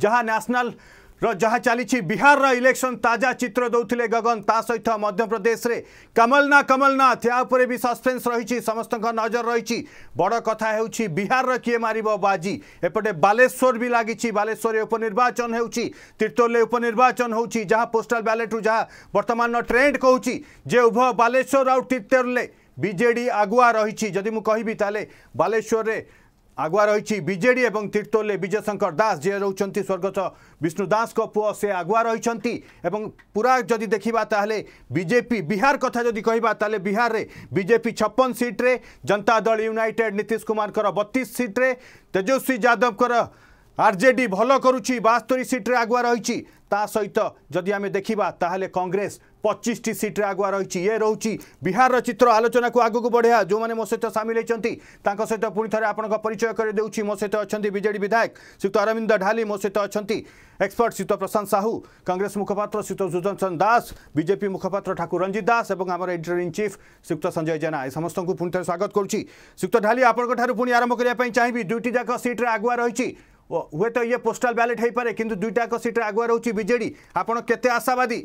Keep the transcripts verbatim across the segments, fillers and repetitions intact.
जहाँ नेशनल जहाँ चली बिहार रा इलेक्शन ताजा चित्र दौले गगन ता सहित मध्य प्रदेश रे कमलना कमलनाथ या उपरे भी सस्पेंस रही समस्त नजर रही बड़ कथा होउछि बिहार रा किए मारिबो बाजी एपटे बालेश्वर भी लागिछि बालेश्वर उपनिर्वाचन होउछि तीर्तोल उपनिर्वाचन होउछि जहाँ पोस्टल बैलेट जहाँ वर्तमान ट्रेंड कहूछि जे उभय बालेश्वर और तीर्तोल बीजेडी आगुआ रही जदि मु कहबी ताले बालेश्वर रे आगुआ रही बीजेडी एवं तीर्तोल विजय शंकर दास जे रोचंती स्वर्गत विष्णु दास को पुओ से आगुआ रही पूरा जदि देखा ताले बीजेपी बिहार कथा जदि कहबा ताले बिहार रे बीजेपी छप्पन सीट्रे जनता दल यूनाइटेड नीतीश कुमार कर बत्तीस सीट्रे तेजस्वी यादव कर आरजेडी भल करुच्ची बास्तरी सीट्रे आगुआ रही ता सहित जदि आम देखा ताहले कांग्रेस पच्चीस टी सीट्रे आगुआ रही ये रोची बिहार चित्र आलोचना को आगू बढ़िया जो मैंने मो सहित सामिल होती सहित पुणी थे आपण परिचय कर देउछि मो सहित अच्छा बीजेडी विधायक श्रीयुक्त अरविंद ढाली मो सहित अच्छा एक्सपर्ट श्रीयुक्त प्रशांत साहू कांग्रेस मुखपात्र श्रीयुक्त सुदर्शन दास बीजेपी मुखपात्र ठाकुर रंजित दास और आम editor in chief Shriyukta Sanjay Jena समस्त को पुणी थे स्वागत करुच्ची श्रीयुक्त ढाली आपंठ पुणी आरंभ करने चाहिए दुईटी जाक सीट्रे आगुआ रही हुए तो ये पोस्टाल बैलेट हो पारे किंतु दुईटा सीट्रे आगुआ रोची बीजेडी आपण केते आशावादी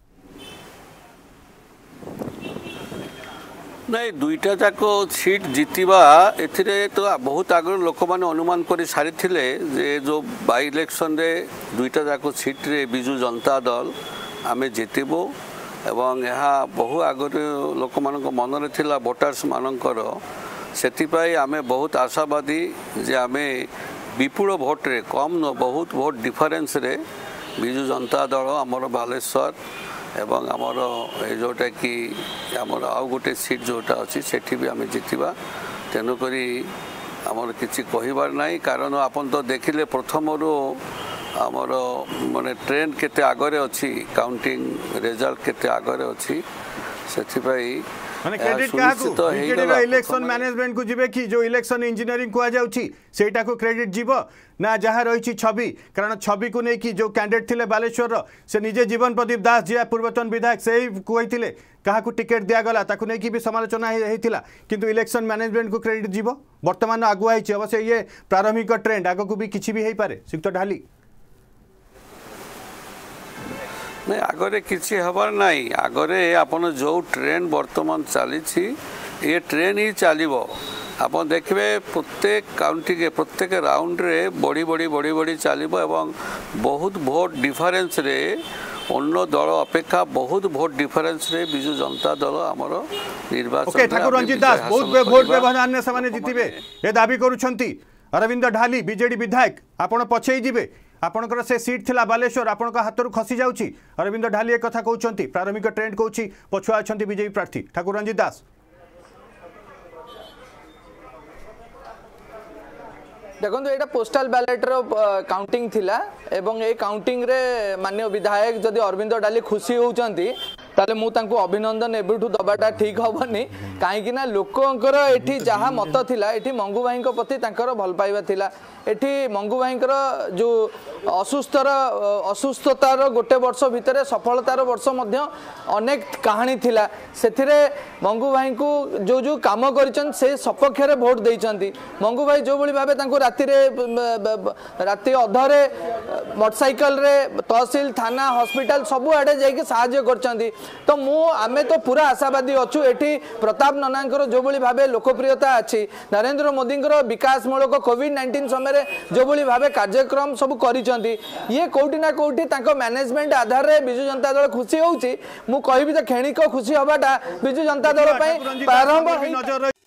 नहीं दुईटा जाक सीट जीतवा एथिरे तो बहुत आगे लोक मैंने अनुमान कर सारी जे जो बाई इलेक्शन रे दुईटा जाक सीट रे बिजु जनता दल आम जीतबू एवं यह बहु आगे लोक मान मन में थिला वोटर्स मानकर से आम बहुत आशावादी जे आम विपुल भोट रे कम न बहुत भोट डिफरेंस रे बिजु जनता दल आमर बालेश्वर एवं आमर जोटा कि आमर आउ गोटे सीट जोटा अच्छी सेठी भी आम जीतवा तेणुक आमर किसी कहबार ना कारण आपन तो देखिले प्रथम आमर माने ट्रेंड केते आगरे अच्छी काउंटिंग रिजल्ट केते आगरे अच्छी से माने क्रेडिट काकू बीजेडी इलेक्शन मैनेजमेंट को जिबे कि जो इलेक्शन इंजीनियरिंग को जाउछि सेटा को क्रेडिट जीव ना जहाँ रही छवि कारण छवि को लेकिन जो कैंडिडेट थिले बालेश्वर से निजे जीवन प्रदीप दास जी पूर्वतन विधायक से ही कहते क्या टिकेट दिगला ताकू नहीं भी समालोचना होता किंतु इलेक्शन मैनेजमेंट को क्रेडिट जीव वर्तमान आगुआ होती अवश्य ये प्रारंभिक ट्रेंड आग को भी किसी भी हो पारे श्रीयुक्त ढाली नहीं आगरे किसी हबार नहीं आगरे आपन जो ट्रेंड वर्तमान चली ये ट्रेंड ही चलो आप देखिए प्रत्येक काउंटी के प्रत्येक राउंड रे बढ़ी बढ़ी बढ़ी बढ़ी चलो एवं बहुत भोट डिफरेंस रे अन्य दल अपेक्षा बहुत भोट डिफरेंस रे बिजु जनता दल आमर निर्वाचन ठाकुर रंजित दास बहुत भोट व्यवधान से जीतबे ये दाबी करुछंती अरविंद ढाली बीजेडी विधायक आपण पछई जिबे आपणकर से सीट थिला बालेश्वर आपण हाथ खसी जाउची अरविंद ढाली एक कथा कहउछंती प्रारंभिक ट्रेंड कहउची पछुआ अछंती बीजेपी प्रार्थी ठाकुर रंजित दास देखो ये पोस्टाल बैलेट रो काउंटिंग थिला एवं ए काउंटिंग रे माननीय विधायक जदि अरविंद डाली खुशी होउचंती ताले मु तांको अभिनंदन एबुठू दबाटा ठीक हबनी काहेकि ना लोकंकर एठी जहाँ मत थिला एठी मंगू भाई प्रति तांकर भल पाइबा थिला एठी मंगू भाई जो असुस्थर असुस्थतार गोटे वर्ष भितर सफलतार वर्ष मध्य अनेक कहानी थिला सेथिरे मंगू भाई को जो जो काम करिचन से सपक्ष रे वोट देइचंती मंगू भाई जो बळी भाबे तांको राति रे राति अधरे मोटरसाइकल रे तहसील थाना हॉस्पिटल सब आडे जाइके सहाय्य करचंती तो मु आमे तो पूरा आशावादी अच्छु एठी प्रताप ननांकर जो बळी भाबे लोकप्रियता अछि नरेंद्र मोदींकर विकासमूलक कोविड नाइंटीन समय जो बळी भाबे कार्यक्रम सब करिचंती ये कोउटी ना कोउटी तांको मैनेजमेंट आधार रे बिजु जनता दल खुशी होउची मु कहबी त खेणिक खुशी हबाटा बिजु जनता दल पय प्रारंभ